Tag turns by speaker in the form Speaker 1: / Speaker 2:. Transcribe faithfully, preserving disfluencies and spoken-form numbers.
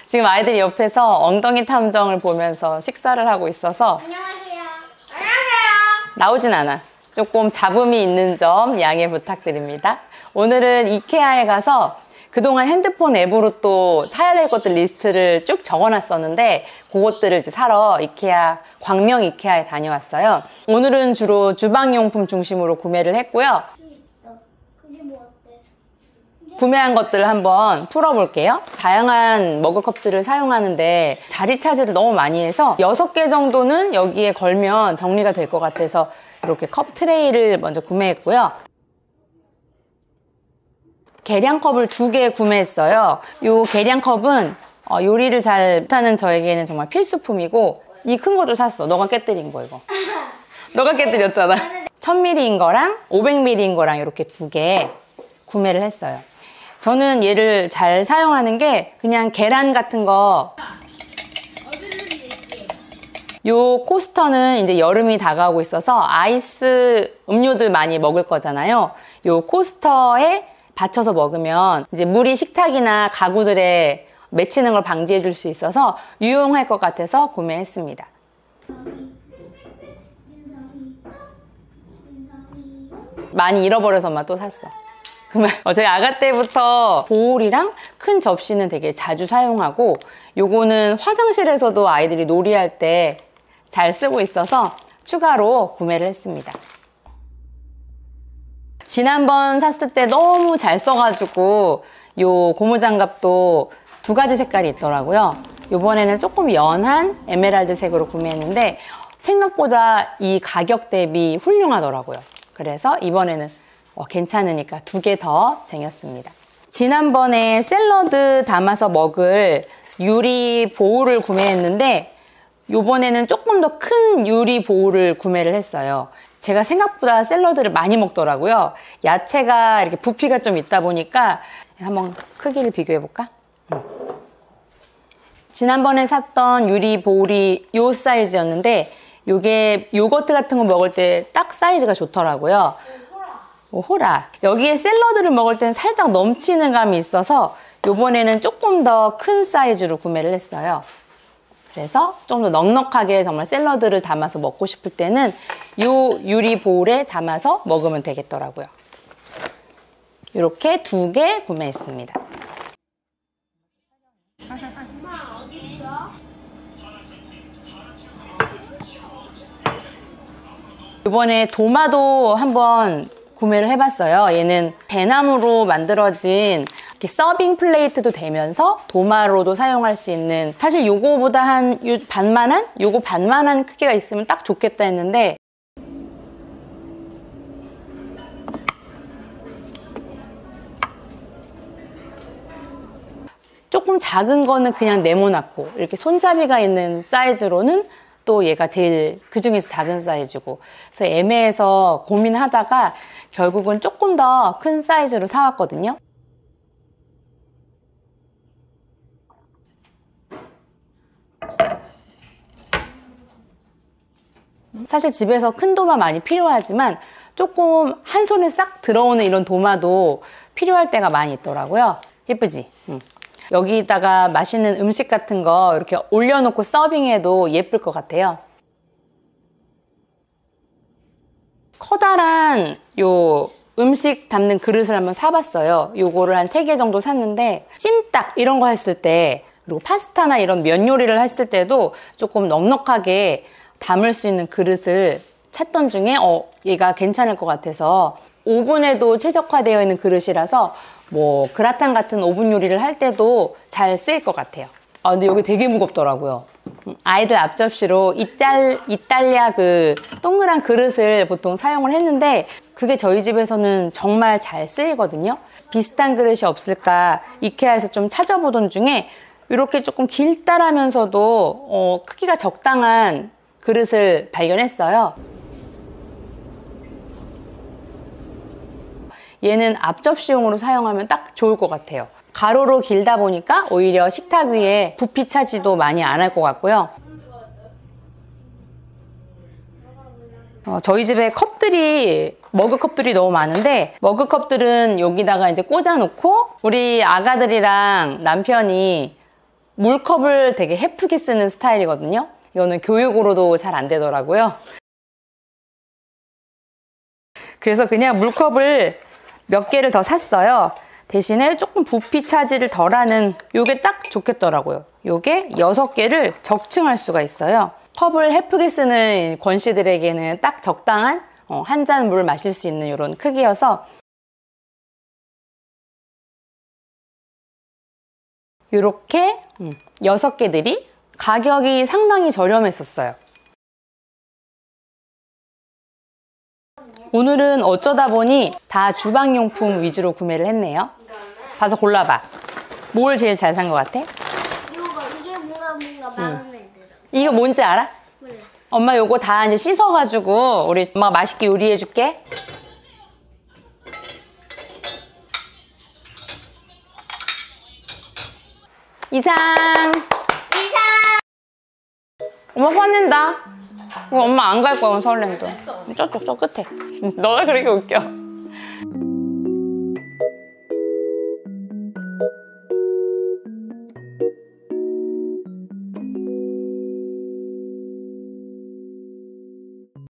Speaker 1: 지금 아이들이 옆에서 엉덩이 탐정을 보면서 식사를 하고 있어서
Speaker 2: 안녕하세요. 안녕하세요.
Speaker 1: 나오진 않아. 조금 잡음이 있는 점 양해 부탁드립니다. 오늘은 이케아에 가서 그동안 핸드폰 앱으로 또 사야 될 것들 리스트를 쭉 적어놨었는데 그것들을 이제 사러 이케아, 광명 이케아에 다녀왔어요. 오늘은 주로 주방용품 중심으로 구매를 했고요.
Speaker 2: 그게 뭐 어때?
Speaker 1: 구매한 것들을 한번 풀어볼게요. 다양한 머그컵들을 사용하는데 자리 차지를 너무 많이 해서 여섯 개 정도는 여기에 걸면 정리가 될 것 같아서 이렇게 컵 트레이를 먼저 구매했고요. 계량컵을 두 개 구매했어요. 이 계량컵은 어, 요리를 잘 못하는 저에게는 정말 필수품이고 이 큰 것도 샀어. 너가 깨뜨린 거 이거. 너가 깨뜨렸잖아. 천 밀리리터인 거랑 오백 밀리리터인 거랑 이렇게 두 개 구매를 했어요. 저는 얘를 잘 사용하는 게 그냥 계란 같은 거 요 코스터는 이제 여름이 다가오고 있어서 아이스 음료들 많이 먹을 거잖아요. 요 코스터에 받쳐서 먹으면 이제 물이 식탁이나 가구들에 맺히는 걸 방지해 줄 수 있어서 유용할 것 같아서 구매했습니다. 많이 잃어버려서 엄마 또 샀어. 그러면 저희 아가 때부터 보울이랑 큰 접시는 되게 자주 사용하고 요거는 화장실에서도 아이들이 놀이할 때 잘 쓰고 있어서 추가로 구매를 했습니다. 지난번 샀을 때 너무 잘 써가지고 요 고무장갑도 두 가지 색깔이 있더라고요. 요번에는 조금 연한 에메랄드 색으로 구매했는데 생각보다 이 가격 대비 훌륭하더라고요. 그래서 이번에는 어, 괜찮으니까 두 개 더 쟁였습니다. 지난번에 샐러드 담아서 먹을 유리 보울을 구매했는데 요번에는 조금 더 큰 유리 보울을 구매를 했어요. 제가 생각보다 샐러드를 많이 먹더라고요. 야채가 이렇게 부피가 좀 있다 보니까 한번 크기를 비교해 볼까? 음. 지난번에 샀던 유리 보울이 요 사이즈였는데 요게 요거트 같은 거 먹을 때 딱 사이즈가 좋더라고요. 오, 호라. 여기에 샐러드를 먹을 때는 살짝 넘치는 감이 있어서 요번에는 조금 더 큰 사이즈로 구매를 했어요. 그래서 좀 더 넉넉하게 정말 샐러드를 담아서 먹고 싶을 때는 요 유리 보울에 담아서 먹으면 되겠더라고요. 이렇게 두 개 구매했습니다.
Speaker 2: 엄마 어디 있어?
Speaker 1: 이번에 도마도 한번 구매를 해봤어요. 얘는 대나무로 만들어진 이렇게 서빙 플레이트도 되면서 도마로도 사용할 수 있는, 사실 요거보다 한 요 반만한? 요거 반만한 크기가 있으면 딱 좋겠다 했는데 조금 작은 거는 그냥 네모나고 이렇게 손잡이가 있는 사이즈로는 또 얘가 제일 그 중에서 작은 사이즈고, 그래서 애매해서 고민하다가 결국은 조금 더 큰 사이즈로 사왔거든요. 사실 집에서 큰 도마 많이 필요하지만 조금 한 손에 싹 들어오는 이런 도마도 필요할 때가 많이 있더라고요. 예쁘지? 응. 여기다가 맛있는 음식 같은 거 이렇게 올려놓고 서빙해도 예쁠 것 같아요. 커다란 요 음식 담는 그릇을 한번 사봤어요. 요거를 한 세 개 정도 샀는데 찜닭 이런 거 했을 때, 그리고 파스타나 이런 면 요리를 했을 때도 조금 넉넉하게 담을 수 있는 그릇을 찾던 중에 어 얘가 괜찮을 것 같아서, 오븐에도 최적화되어 있는 그릇이라서 뭐 그라탕 같은 오븐 요리를 할 때도 잘 쓰일 것 같아요. 아 근데 여기 되게 무겁더라고요. 아이들 앞접시로 이탈, 이탈리아 그 동그란 그릇을 보통 사용을 했는데 그게 저희 집에서는 정말 잘 쓰이거든요. 비슷한 그릇이 없을까 이케아에서 좀 찾아보던 중에 이렇게 조금 길다라면서도 어, 크기가 적당한 그릇을 발견했어요. 얘는 앞접시용으로 사용하면 딱 좋을 것 같아요. 가로로 길다 보니까 오히려 식탁 위에 부피 차지도 많이 안 할 것 같고요. 어, 저희 집에 컵들이, 머그컵들이 너무 많은데 머그컵들은 여기다가 이제 꽂아 놓고 우리 아가들이랑 남편이 물컵을 되게 헤프게 쓰는 스타일이거든요. 이거는 교육으로도 잘 안 되더라고요. 그래서 그냥 물컵을 몇 개를 더 샀어요. 대신에 조금 부피 차지를 덜하는 요게 딱 좋겠더라고요. 요게 여섯 개를 적층할 수가 있어요. 컵을 헤프게 쓰는 권 씨들에게는 딱 적당한 어, 한 잔 물 마실 수 있는 이런 크기여서 이렇게 여섯 개들이 가격이 상당히 저렴했었어요. 오늘은 어쩌다 보니 다 주방용품 위주로 구매를 했네요. 봐서 골라봐. 뭘 제일 잘 산 것 같아?
Speaker 2: 이거 이게 뭔가 뭔가 마음에 들어.
Speaker 1: 이거 뭔지 알아?
Speaker 2: 몰라.
Speaker 1: 엄마 요거 다 이제 씻어가지고 우리 엄마가 맛있게 요리해줄게. 이상.
Speaker 2: 이상.
Speaker 1: 엄마 화낸다. 엄마 안 갈 거야, 설렘도. 저쪽 저 끝에. 너가 그렇게 웃겨.